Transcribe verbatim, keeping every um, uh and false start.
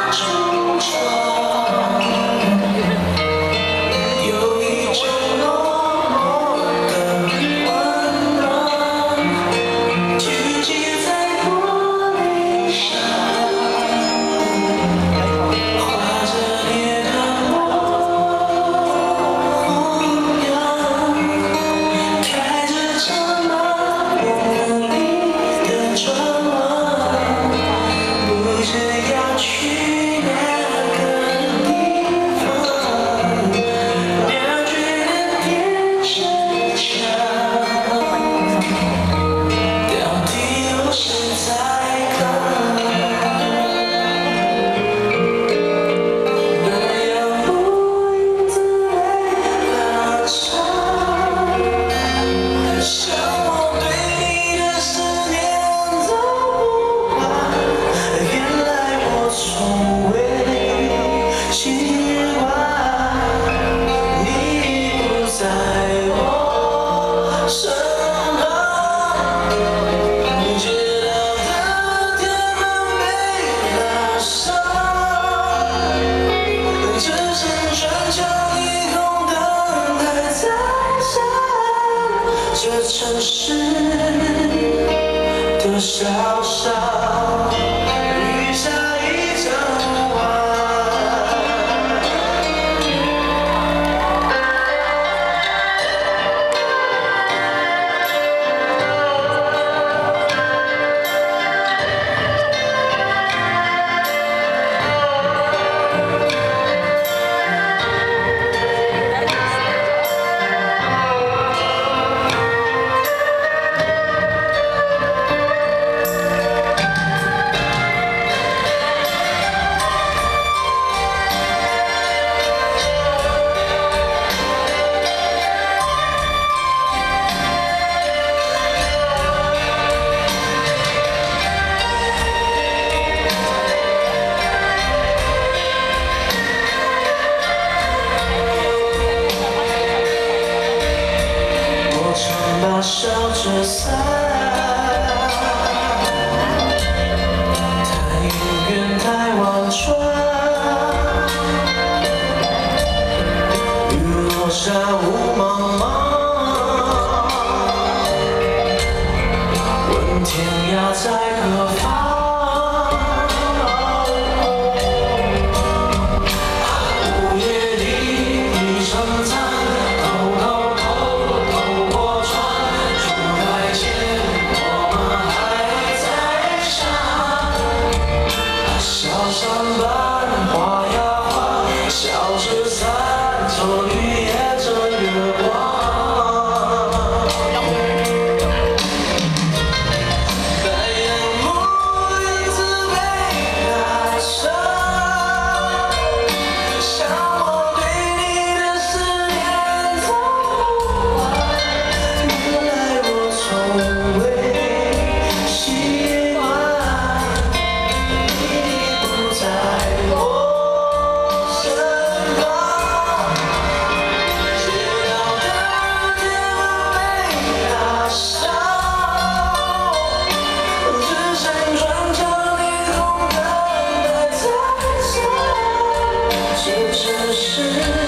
这城市多少少雨下一整晚。把笑着伞，太远太婉转，雨落下雾茫茫，问天涯在何方？午夜里一声叹。 小山伴花呀花，笑着伞，做雨夜着月光。白杨木影子被拉长，像我对你的思念走不完。原来我从未习惯。 在我身旁，街道的天门被打扫，只剩转角霓虹灯还在闪，这城市。